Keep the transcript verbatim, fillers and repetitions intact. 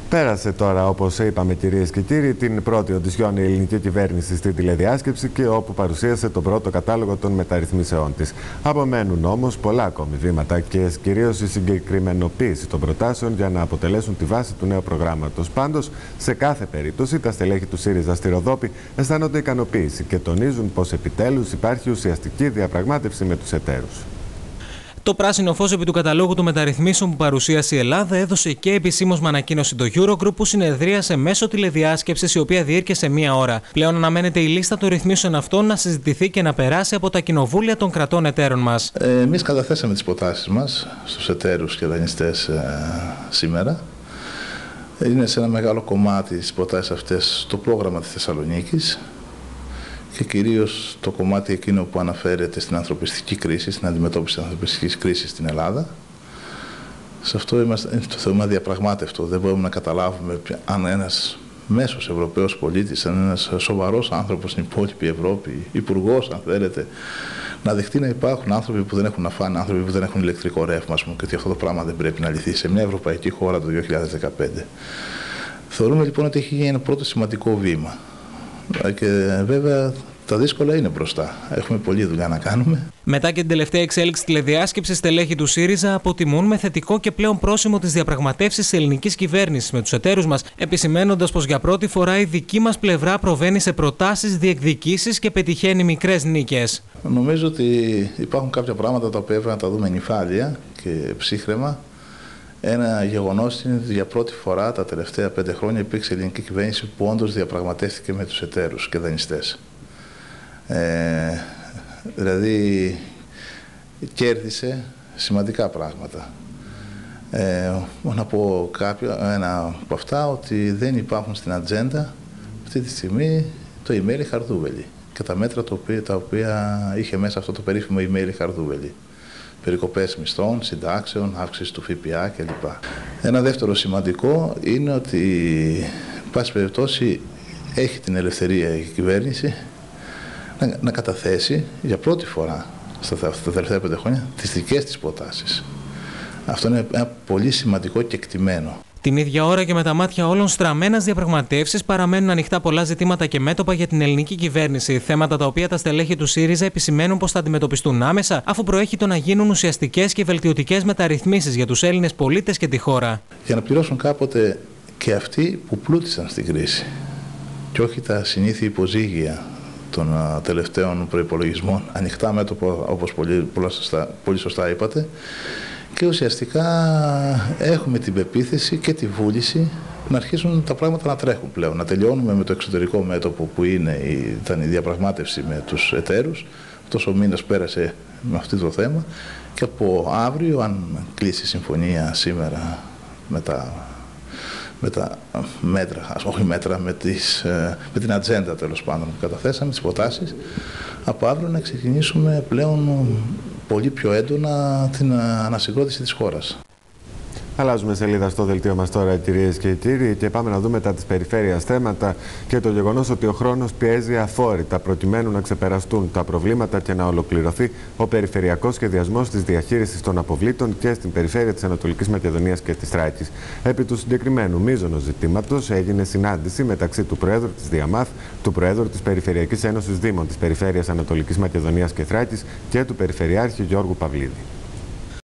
Πέρασε τώρα, όπως είπαμε κυρίες και κύριοι, την πρώτη οντισιόν η ελληνική κυβέρνηση στη τηλεδιάσκεψη και όπου παρουσίασε τον πρώτο κατάλογο των μεταρρυθμίσεών της. Απομένουν όμως πολλά ακόμη βήματα και κυρίως η συγκεκριμενοποίηση των προτάσεων για να αποτελέσουν τη βάση του νέου προγράμματος. Πάντως, σε κάθε περίπτωση, τα στελέχη του ΣΥΡΙΖΑ στη Ροδόπη αισθάνονται ικανοποίηση και τονίζουν πως επιτέλους υπάρχει ουσιαστική διαπραγμάτευση με τους εταίρους. Το πράσινο φως επί του καταλόγου των μεταρρυθμίσεων που παρουσίασε η Ελλάδα έδωσε και επισήμως με ανακοίνωση το Eurogroup, που συνεδρίασε μέσω τηλεδιάσκεψης, η οποία διήρκεσε μία ώρα. Πλέον αναμένεται η λίστα των ρυθμίσεων αυτών να συζητηθεί και να περάσει από τα κοινοβούλια των κρατών εταίρων μας. Ε, εμείς καταθέσαμε τις προτάσεις μας στους εταίρους και δανειστές ε, σήμερα. Είναι σε ένα μεγάλο κομμάτι τις προτάσεις αυτές το πρόγραμμα της Θεσσαλονίκης και κυρίως το κομμάτι εκείνο που αναφέρεται στην ανθρωπιστική κρίση, στην αντιμετώπιση της ανθρωπιστικής κρίσης στην Ελλάδα. Σε αυτό είμαστε, το θεωρούμε αδιαπραγμάτευτο. Δεν μπορούμε να καταλάβουμε αν ένας μέσος Ευρωπαίος πολίτης, αν ένας σοβαρός άνθρωπος στην υπόλοιπη Ευρώπη, υπουργός αν θέλετε, να δεχτεί να υπάρχουν άνθρωποι που δεν έχουν να φάνε, άνθρωποι που δεν έχουν ηλεκτρικό ρεύμα, και ότι αυτό το πράγμα δεν πρέπει να λυθεί σε μια ευρωπαϊκή χώρα το δύο χιλιάδες δεκαπέντε. Θεωρούμε λοιπόν ότι έχει γίνει ένα πρώτο σημαντικό βήμα. Και βέβαια τα δύσκολα είναι μπροστά. Έχουμε πολλή δουλειά να κάνουμε. Μετά και την τελευταία εξέλιξη τηλεδιάσκεψης, στελέχη του ΣΥΡΙΖΑ αποτιμούν με θετικό και πλέον πρόσημο τις διαπραγματεύσεις της ελληνικής κυβέρνησης με τους εταίρους μας, επισημαίνοντας πως για πρώτη φορά η δική μας πλευρά προβαίνει σε προτάσεις, διεκδικήσεις και πετυχαίνει μικρές νίκες. Νομίζω ότι υπάρχουν κάποια πράγματα τα οποία πρέπει να τα δούμε νυφάλια και ψύχραιμα. Ένα γεγονός είναι ότι για πρώτη φορά τα τελευταία πέντε χρόνια υπήρξε ελληνική κυβέρνηση που όντως διαπραγματεύτηκε με τους εταίρους και δανειστές. Ε, δηλαδή κέρδισε σημαντικά πράγματα. Ε, να πω κάποιο, ένα από αυτά, ότι δεν υπάρχουν στην ατζέντα αυτή τη στιγμή το email Χαρδούβελη και τα μέτρα τα οποία, τα οποία είχε μέσα αυτό το περίφημο email Χαρδούβελη. Περικοπές μισθών, συντάξεων, αύξηση του ΦΠΑ κλπ. Ένα δεύτερο σημαντικό είναι ότι, πάση περιπτώσει, έχει την ελευθερία η κυβέρνηση να, να καταθέσει για πρώτη φορά στα, στα τελευταία πέντε χρόνια τις δικές της προτάσεις. Αυτό είναι ένα πολύ σημαντικό και εκτιμένο. Την ίδια ώρα και με τα μάτια όλων στραμμένα στις διαπραγματεύσεις, παραμένουν ανοιχτά πολλά ζητήματα και μέτωπα για την ελληνική κυβέρνηση. Θέματα τα οποία τα στελέχη του ΣΥΡΙΖΑ επισημαίνουν πως θα αντιμετωπιστούν άμεσα, αφού προέχει να γίνουν ουσιαστικές και βελτιωτικές μεταρρυθμίσεις για τους Έλληνες πολίτες και τη χώρα. Για να πληρώσουν κάποτε και αυτοί που πλούτησαν στην κρίση, και όχι τα συνήθεια υποζύγια των τελευταίων προϋπολογισμών, ανοιχτά μέτωπα, όπως πολύ, πολύ, σωστά, πολύ σωστά είπατε. Και ουσιαστικά έχουμε την πεποίθηση και τη βούληση να αρχίσουν τα πράγματα να τρέχουν πλέον. Να τελειώνουμε με το εξωτερικό μέτωπο που είναι, ήταν η διαπραγμάτευση με τους εταίρους. Αυτός ο μήνας πέρασε με αυτό το θέμα και από αύριο, αν κλείσει η συμφωνία σήμερα με τα, με τα μέτρα, όχι μέτρα, με, τις, με την ατζέντα τέλος πάντων που καταθέσαμε, τις προτάσεις, από αύριο να ξεκινήσουμε πλέον πολύ πιο έντονα την ανασυγκρότηση της χώρας. Αλλάζουμε σελίδα στο δελτίο μας τώρα, κυρίες και κύριοι, και πάμε να δούμε τα της περιφέρειας θέματα και το γεγονός ότι ο χρόνος πιέζει αφόρητα προκειμένου να ξεπεραστούν τα προβλήματα και να ολοκληρωθεί ο περιφερειακός σχεδιασμός της διαχείρισης των αποβλήτων και στην περιφέρεια της Ανατολικής Μακεδονίας και της Θράκης. Επί του συγκεκριμένου μείζωνος ζητήματος έγινε συνάντηση μεταξύ του Προέδρου της ΔΙΑΜΑΘ, του Προέδρου της Περιφερειακής Ένωσης Δήμων της Περιφέρειας Ανατολικής Μακεδονίας και Θράκης και του Περιφερειάρχη Γιώργου Παυλίδη.